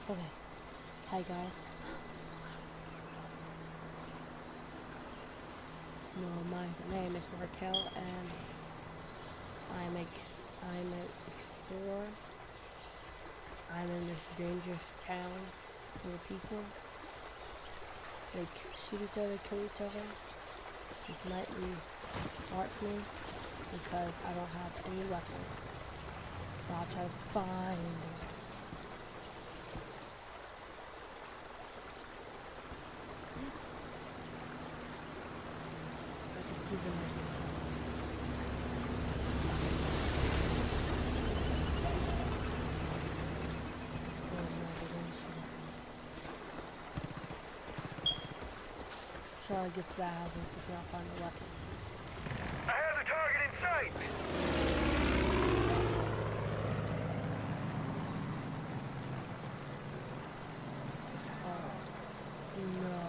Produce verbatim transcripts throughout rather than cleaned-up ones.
Okay. Hi guys. No, my name is Raquel and I'm a I'm an explorer. I'm in this dangerous town where people they shoot each other, kill each other. This nightly marksman because I don't have any weapons. So I'll try to find them. Try to get to that house and see if I'll find a weapon. I have the target in sight! Oh, no.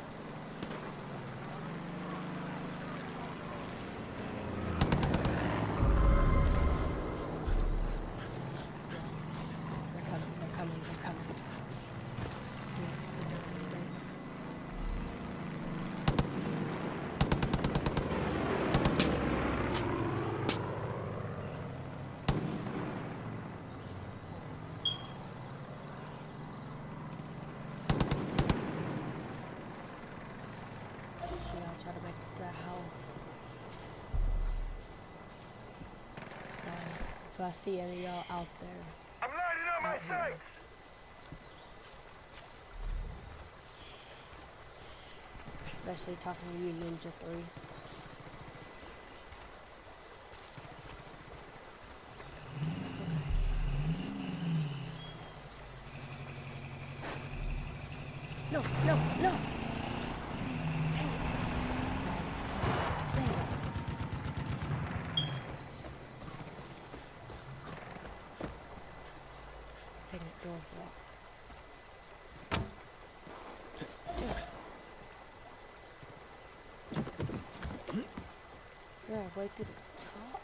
They're coming, they're coming, they're coming. Try to make it to that house. Guys, if I see any of y'all out there, I'm lighting up my out here, sights! especially talking to you, Ninja three. No, no, no! Dang it, door's locked. Yeah, way to the top.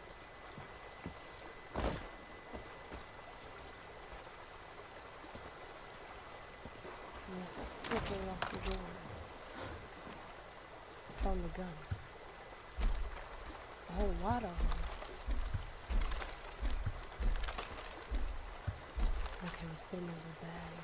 Yes, I quickly locked the door. Found the gun. A whole lot of them. Okay, let's put them in the bag.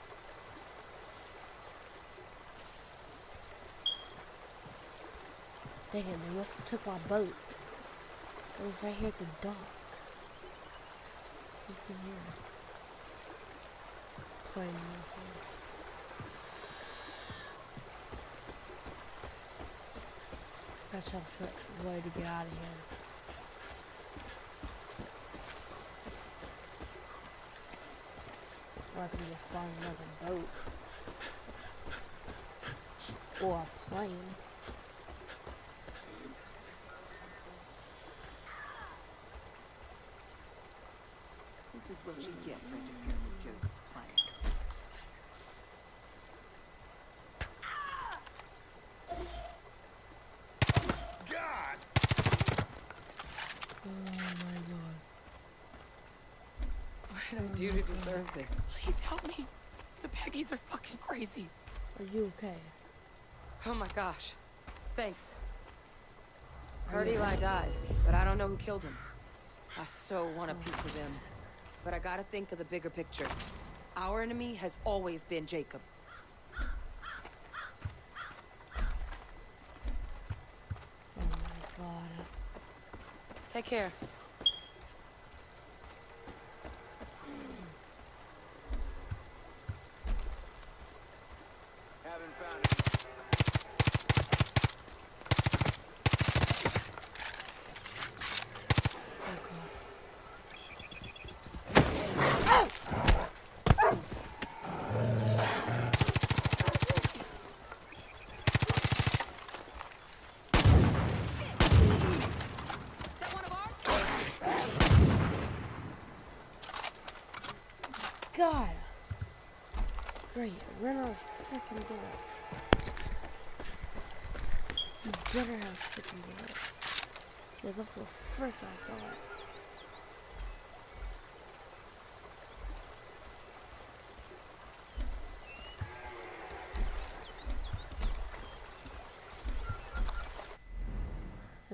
Dang it, they must have took my boat. It was right here at the dock. What's in here? Plain nothing. Gotta try to figure out a way to get out of here. Or I can just find another boat. Or a plane. This is what you get for interfering with Joe's plan. God! Oh my god. What did I do to deserve this? Please help me. The Peggies are fucking crazy. Are you okay? Oh my gosh. Thanks. Heard Eli died, but I don't know who killed him. I so want a piece of him. But I gotta think of the bigger picture. Our enemy has always been Jacob. Oh my god. Take care. Haven't found it. God! Great, run out of freaking bullets. You better have freaking bullets. There's also a frick I thought.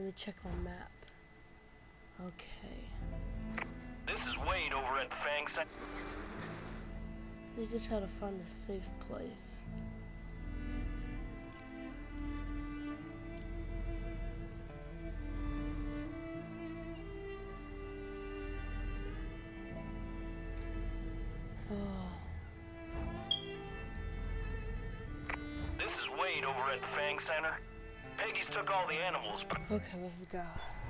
Let me check my map. Okay. This is Wade over at the Fang Center. Need to try to find a safe place. Oh. This is Wade over at the Fang Center. Peggy's took all the animals, but Okay, let's go.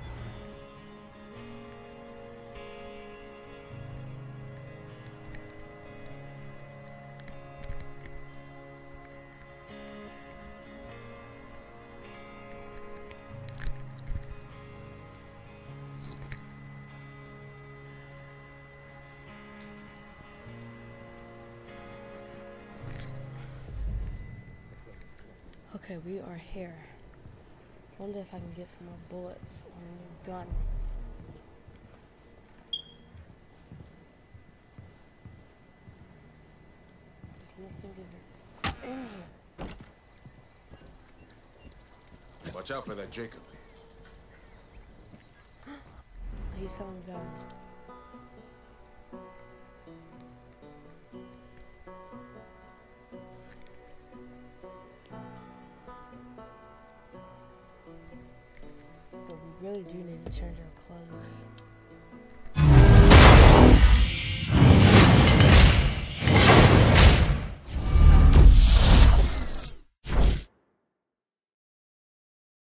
Okay, we are here. Wonder if I can get some more bullets or a new gun. There's nothing in here. Watch out for that Jacob. He's selling guns. But we really do need to change our clothes.